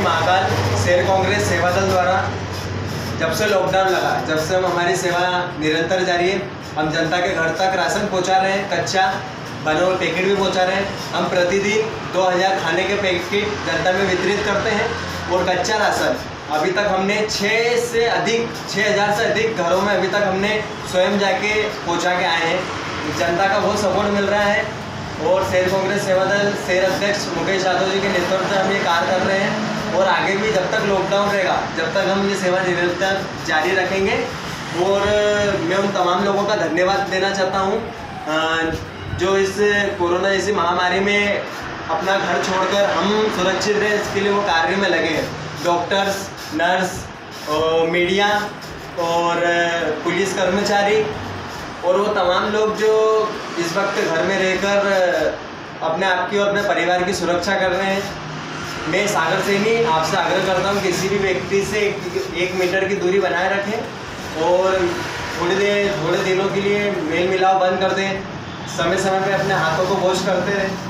महाकाल शहर कांग्रेस सेवा दल द्वारा जब से लॉकडाउन लगा, जब से हम हमारी सेवा निरंतर जारी है। हम जनता के घर तक राशन पहुंचा रहे हैं, कच्चा बने हुए पैकेट भी पहुंचा रहे हैं। हम प्रतिदिन 2000 खाने के पैकेट जनता में वितरित करते हैं और कच्चा राशन अभी तक हमने 6000 से अधिक घरों में अभी तक हमने स्वयं जाके पहुंचा के आए हैं। जनता का बहुत सपोर्ट मिल रहा है और शहर कांग्रेस सेवा दल शहर अध्यक्ष मुकेश यादव जी के नेतृत्व में हम ये कार्य कर रहे हैं और आगे भी जब तक लॉकडाउन रहेगा, जब तक हम ये सेवा निरंतर जारी रखेंगे। और मैं उन तमाम लोगों का धन्यवाद देना चाहता हूँ जो इस कोरोना जैसी महामारी में अपना घर छोड़कर हम सुरक्षित रहें इसके लिए वो कार्य में लगे हैं। डॉक्टर्स, नर्स, मीडिया और पुलिस कर्मचारी और वो तमाम लोग जो इस वक्त घर में रहकर अपने आप की और अपने परिवार की सुरक्षा कर रहे हैं। मैं सागर सैनी आपसे आग्रह करता हूँ किसी भी व्यक्ति से 1 मीटर की दूरी बनाए रखें और थोड़े दिनों के लिए मेल मिलाप बंद कर दें। समय समय पे अपने हाथों को वॉश करते रहें।